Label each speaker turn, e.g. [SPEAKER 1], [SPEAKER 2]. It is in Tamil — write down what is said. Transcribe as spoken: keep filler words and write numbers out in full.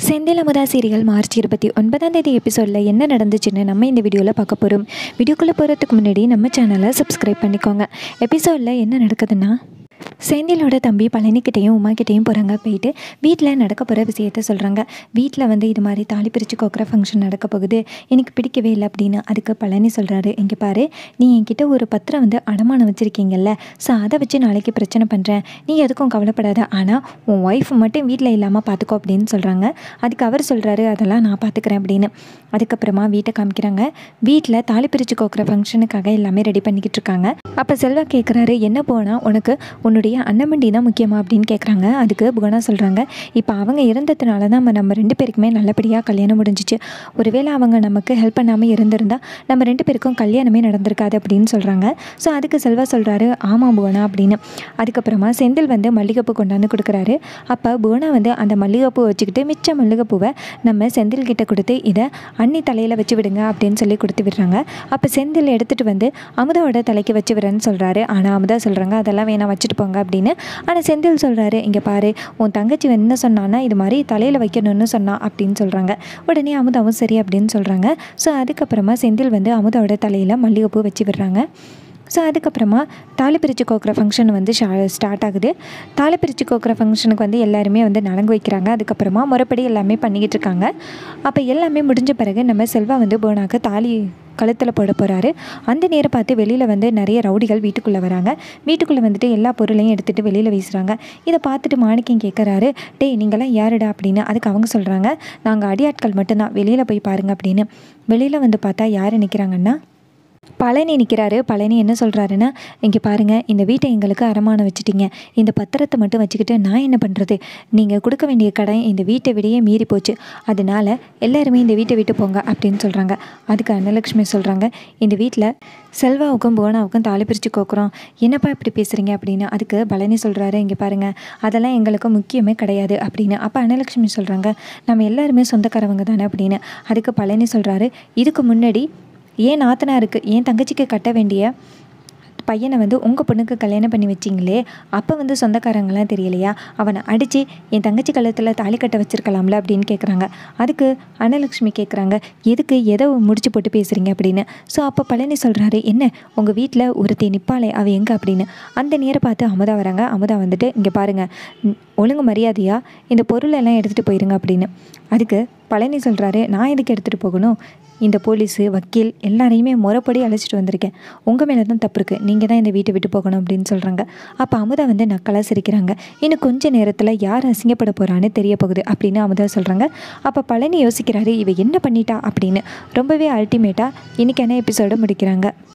[SPEAKER 1] செந்தில் அமுதா சீரியல் மார்ச் இருபத்தி ஒன்பதாம் தேதி எபிசோடில் என்ன நடந்துச்சுன்னு நம்ம இந்த வீடியோவில் பார்க்க போகிறோம். வீடியோக்குள்ளே போகிறதுக்கு முன்னாடி நம்ம சேனலை சப்ஸ்கிரைப் பண்ணிக்கோங்க. எபிசோடில் என்ன நடக்குதுன்னா, செந்திலோட தம்பி பழனிக்கிட்டையும் உமாக்கிட்டையும் போகிறாங்க. போயிட்டு வீட்டில் நடக்க போகிற விஷயத்த சொல்கிறாங்க. வீட்டில் வந்து இது மாதிரி தாலி பிரித்து கோக்குற ஃபங்க்ஷன் நடக்க போகுது, எனக்கு பிடிக்கவே இல்லை அப்படின்னு. அதுக்கு பழனி சொல்கிறாரு, இங்கே பாரு, நீ என்கிட்ட ஒரு பத்திரம் வந்து அடமானம் வச்சுருக்கீங்கல்ல, ஸோ அதை வச்சு நாளைக்கு பிரச்சனை பண்ணுறேன், நீ எதுக்கும் கவலைப்படாத, ஆனால் உன் ஒய்ஃப் மட்டும் வீட்டில் இல்லாமல் பார்த்துக்கோ அப்படின்னு சொல்கிறாங்க. அதுக்கு அவர் சொல்கிறாரு, அதெல்லாம் நான் பார்த்துக்கிறேன் அப்படின்னு. அதுக்கப்புறமா வீட்டை காமிக்கிறாங்க. வீட்டில் தாலி பிரித்து கோக்குற ஃபங்க்ஷனுக்காக எல்லாமே ரெடி பண்ணிக்கிட்டு இருக்காங்க. அப்போ செல்வா கேட்குறாரு, என்ன போனால் உனக்கு உன்னுடைய அண்ணமண்டி தான் முக்கியமா அப்படின்னு கேட்குறாங்க. அதுக்கு புவனா சொல்கிறாங்க, இப்போ அவங்க இருந்ததுனால தான் நம்ம நம்ம ரெண்டு பேருக்குமே நல்லபடியாக கல்யாணம் முடிஞ்சிச்சு. ஒருவேளை அவங்க நமக்கு ஹெல்ப் பண்ணாமல் இருந்திருந்தால் நம்ம ரெண்டு பேருக்கும் கல்யாணமே நடந்திருக்காது அப்படின்னு சொல்கிறாங்க. ஸோ அதுக்கு செல்வா சொல்கிறாரு, ஆமாம் புவனா அப்படின்னு. அதுக்கப்புறமா செந்தில் வந்து மல்லிகைப்பூ கொண்டாந்து கொடுக்குறாரு. அப்போ புவனா வந்து அந்த மல்லிகைப்பூ வச்சுக்கிட்டு மிச்ச மல்லிகைப்பூவை நம்ம செந்தில் கிட்ட கொடுத்து, இதை அண்ணி தலையில் வச்சு விடுங்க அப்படின்னு சொல்லி கொடுத்து விடுறாங்க. அப்போ செந்தில் எடுத்துகிட்டு வந்து அமுதாவோட தலைக்கு வச்சு விடுறேன்னு சொல்கிறாரு. ஆனால் அமுதா சொல்கிறாங்க, அதெல்லாம் வேணாம், வச்சுட்டு போங்க அப்படின்னு. ஆனால் செந்தில் சொல்கிறாரு, இங்கே பாரு, உன் தங்கச்சி என்ன சொன்னான்னா இது மாதிரி தலையில் வைக்கணும்னு சொன்னா அப்படின்னு சொல்கிறாங்க. உடனே அமுதாவும் சரி அப்படின்னு சொல்கிறாங்க. ஸோ அதுக்கப்புறமா செந்தில் வந்து அமுதாவோட தலையில் மல்லிகைப்பூ வச்சு விடுறாங்க. ஸோ அதுக்கப்புறமா தாலி பிரித்து கோக்குற ஃபங்க்ஷன் வந்து ஷா ஸ்டார்ட் ஆகுது. தாலி பிரித்து கோக்குற ஃபங்க்ஷனுக்கு வந்து எல்லாருமே வந்து நலங்கு வைக்கிறாங்க. அதுக்கப்புறமா முறைப்படி எல்லாமே பண்ணிக்கிட்டு இருக்காங்க. அப்போ எல்லாமே முடிஞ்ச பிறகு நம்ம செல்வா வந்து போனாக்க தாலி கழுத்தில் போட போகிறாரு. அந்த நேரம் பார்த்து வெளியில் வந்து நிறைய ரவுடிகள் வீட்டுக்குள்ளே வராங்க. வீட்டுக்குள்ளே வந்துட்டு எல்லா பொருளையும் எடுத்துகிட்டு வெளியில் வீசுகிறாங்க. இதை பார்த்துட்டு மாணிக்கம் கேட்குறாரு, டேய் நீங்களாம் யாருடா அப்படின்னு. அதுக்கு அவங்க சொல்கிறாங்க, நாங்கள் அடியாட்கள் மட்டும்தான், வெளியில் போய் பாருங்கள் அப்படின்னு. வெளியில் வந்து பார்த்தா யார் நிற்கிறாங்கன்னா, பழனி நிற்கிறாரு. பழனி என்ன சொல்கிறாருன்னா, இங்கே பாருங்கள், இந்த வீட்டை எங்களுக்கு அடமானம் வச்சுட்டீங்க, இந்த பத்திரத்தை மட்டும் வச்சுக்கிட்டு நான் என்ன பண்ணுறது, நீங்கள் கொடுக்க வேண்டிய கடன் இந்த வீட்டை விடையே மீறி போச்சு, அதனால எல்லாருமே இந்த வீட்டை விட்டு போங்க அப்படின்னு சொல்கிறாங்க. அதுக்கு அன்னலக்ஷ்மி சொல்கிறாங்க, இந்த வீட்டில் செல்வாவுக்கும் புவனாவுக்கும் தாலி பிரித்து கோக்குறோம், என்னப்பா இப்படி பேசுகிறீங்க அப்படின்னு. அதுக்கு பழனி சொல்கிறாரு, இங்கே பாருங்கள், அதெல்லாம் எங்களுக்கு முக்கியமே கிடையாது அப்படின்னு. அப்போ அன்னலக்ஷ்மி சொல்கிறாங்க, நம்ம எல்லாருமே சொந்தக்காரவங்க தானே அப்படின்னு. அதுக்கு பழனி சொல்கிறாரு, இதுக்கு முன்னாடி ஏன் நாத்தனாருக்கு என் தங்கச்சிக்கு கட்ட வேண்டிய பையனை வந்து உங்கள் பொண்ணுக்கு கல்யாணம் பண்ணி வச்சிங்களே, அப்போ வந்து சொந்தக்காரங்களாம் தெரியலையா, அவனை அடித்து என் தங்கச்சி கழுத்தில் தாலி கட்ட வச்சுருக்கலாம்ல அப்படின்னு கேட்குறாங்க. அதுக்கு அன்னலக்ஷ்மி கேட்குறாங்க, எதுக்கு எதை முடிச்சு போட்டு பேசுகிறீங்க அப்படின்னு. ஸோ அப்போ பழனி சொல்கிறாரு, என்ன உங்கள் வீட்டில் ஒருத்தி நிற்பாளே அவள் எங்கே அப்படின்னு. அந்த நேரம் பார்த்து அமுதா வராங்க. அமுதா வந்துட்டு, இங்கே பாருங்கள், ஒழுங்கு மரியாதையாக இந்த பொருளெல்லாம் எடுத்துகிட்டு போயிருங்க அப்படின்னு. அதுக்கு பழனி சொல்கிறாரு, நான் எதுக்கு எடுத்துகிட்டு போகணும், இந்த போலீஸு வக்கீல் எல்லாரையுமே முறைப்படி அழைச்சிட்டு வந்திருக்கேன், உங்கள் மேலே தான் தப்பு இருக்குது, நீங்கள் தான் இந்த வீட்டை விட்டு போகணும் அப்படின்னு சொல்கிறாங்க. அப்போ அமுதா வந்து நக்கலாக சிரிக்கிறாங்க. இன்னும் கொஞ்சம் நேரத்தில் யார் அசிங்கப்பட போகிறான்னு தெரிய போகுது அப்படின்னு அமுதா சொல்கிறாங்க. அப்போ பழனி யோசிக்கிறாரு, இவ என்ன பண்ணிட்டா அப்படின்னு. ரொம்பவே அல்டிமேட்டாக இன்றைக்கான எபிசோடை முடிக்கிறாங்க.